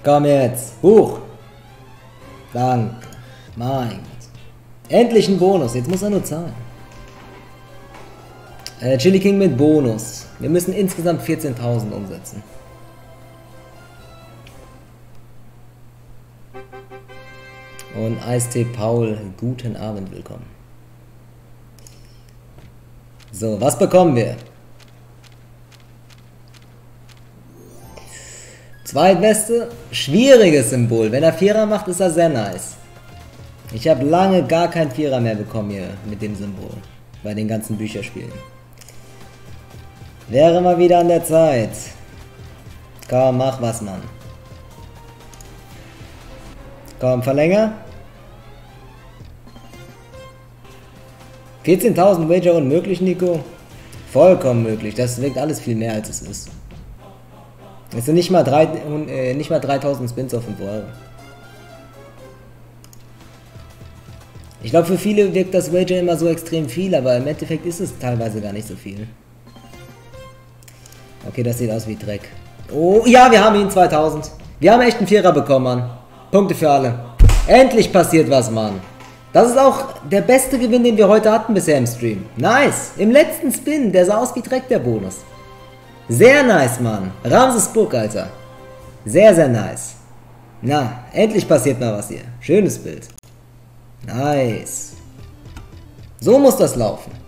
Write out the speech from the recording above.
Komm jetzt. Huch. Danke. Mein Gott. Endlich ein Bonus. Jetzt muss er nur zahlen. Chili King mit Bonus. Wir müssen insgesamt 14.000 umsetzen. Und Eistee Paul, guten Abend, willkommen. So, was bekommen wir? Zweitbeste, schwieriges Symbol. Wenn er Vierer macht, ist er sehr nice. Ich habe lange gar kein Vierer mehr bekommen hier mit dem Symbol. Bei den ganzen Bücherspielen. Wäre mal wieder an der Zeit. Komm, mach was, Mann. Komm, verlänger. 14.000 Wager unmöglich, Nico? Vollkommen möglich. Das wirkt alles viel mehr, als es ist. Es sind nicht mal 3.000 Spins auf 5 Euro. Ich glaube, für viele wirkt das Wager immer so extrem viel, aber im Endeffekt ist es teilweise gar nicht so viel. Okay, das sieht aus wie Dreck. Oh, ja, wir haben ihn, 2000. Wir haben echt einen Vierer bekommen, Mann. Punkte für alle. Endlich passiert was, Mann. Das ist auch der beste Gewinn, den wir heute hatten bisher im Stream. Nice. Im letzten Spin, der sah aus wie Dreck, der Bonus. Sehr nice, Mann. Ramses Burg, Alter. Sehr, sehr nice. Na, endlich passiert mal was hier. Schönes Bild. Nice. So muss das laufen.